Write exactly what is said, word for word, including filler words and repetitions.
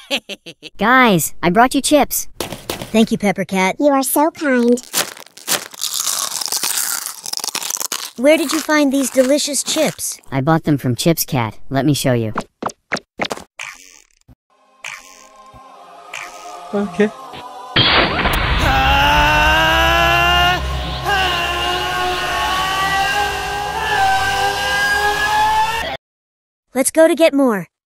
Guys, I brought you chips. Thank you, Pepper Cat. You are so kind. Where did you find these delicious chips? I bought them from Chitos Cat. Let me show you. Okay. Let's go to get more.